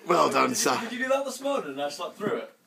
Well done, sir. Did you do that this morning and I slept through it?